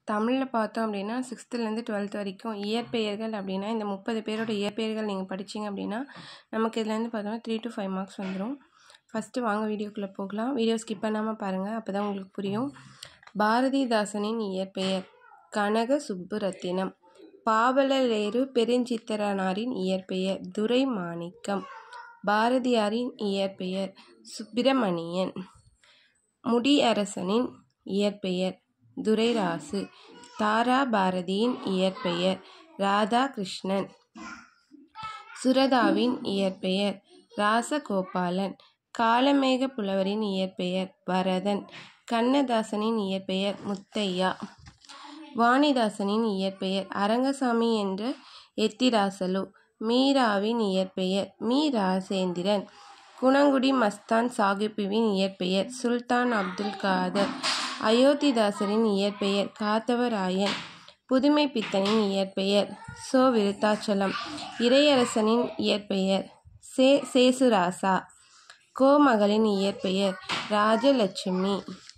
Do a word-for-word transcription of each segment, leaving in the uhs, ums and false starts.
தமிழில் பார்த்தோம் அப்படின்னா சிக்ஸ்த்துலேருந்து டுவெல்த் வரைக்கும் இயற்பெயர்கள் அப்படின்னா இந்த முப்பது பேரோட இயற்பெயர்கள் நீங்கள் படிச்சிங்க அப்படின்னா நமக்கு இதுலேருந்து பார்த்தோம்னா த்ரீ டு ஃபைவ் மார்க்ஸ் வந்துடும். ஃபஸ்ட்டு வாங்க வீடியோக்குள்ளே போகலாம். வீடியோ ஸ்கிப் பண்ணாமல் பாருங்கள், அப்போ தான் உங்களுக்கு புரியும். பாரதிதாசனின் இயற்பெயர் கனக சுப்புரத்தினம். பாவலரேறு பெருஞ்சித்திரனாரின் இயற்பெயர் துரை மாணிக்கம். பாரதியாரின் இயற்பெயர் சுப்பிரமணியன். முடியரசனின் இயற்பெயர் துரைராசு. தாரா பாரதியின் இயற்பெயர் ராதாகிருஷ்ணன். சுரதாவின் இயற்பெயர் ராசகோபாலன். காளமேக புலவரின் இயற்பெயர் பரதன். கண்ணதாசனின் இயற்பெயர் முத்தையா. வாணிதாசனின் இயற்பெயர் அரங்கசாமி என்ற எத்திராசலு. மீராவின் இயற்பெயர் மீ ராசேந்திரன். குணங்குடி மஸ்தான் சாகிபுவின் இயற்பெயர் சுல்தான் அப்துல் காதர். அயோத்திதாசரின் இயற்பெயர் காத்தவராயன். புதுமை பித்தனின் இயற்பெயர் சோ விருத்தாச்சலம். இறையரசனின் இயற்பெயர் சே சேசுராசா. கோமகளின் இயற்பெயர் ராஜலட்சுமி.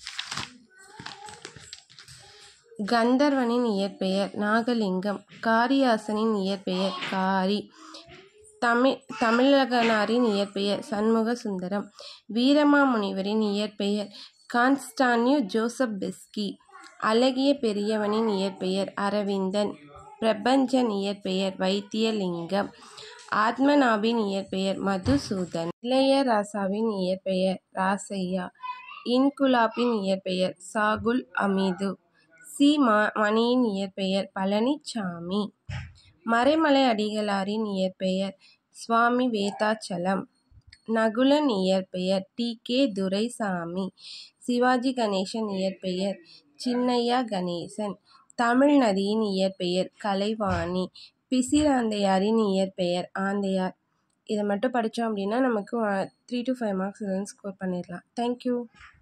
கந்தர்வனின் இயற்பெயர் நாகலிங்கம். காரியாசனின் இயற்பெயர் காரி. தமிழ் தமிழகனாரின் இயற்பெயர் சண்முக சுந்தரம். வீரமாமுனிவரின் இயற்பெயர் கான்ஸ்டான்யு ஜோசப் பெஸ்கி. அழகிய பெரியவனின் இயற்பெயர் அரவிந்தன். பிரபஞ்சன் இயற்பெயர் வைத்தியலிங்கம். ஆத்மநாபின் இயற்பெயர் மதுசூதன். இளையராசாவின் இயற்பெயர் ராசையா. இன்குலாப்பின் இயற்பெயர் சாகுல் அமீது. சி மணியின் இயற்பெயர் பழனிச்சாமி. மறைமலை அடிகளாரின் இயற்பெயர் சுவாமி வேதாச்சலம். நகுலன் இயற்பெயர் டி கே துரைசாமி. சிவாஜி கணேசன் இயற்பெயர் சின்னையா கணேசன். தமிழ் நதியின் இயற்பெயர் கலைவாணி. பிசிராந்தையாரின் இயற்பெயர் ஆந்தையார். இதை மட்டும் படித்தோம் அப்படின்னா நமக்கு three to five marks score பண்ணிடலாம். தேங்க்யூ.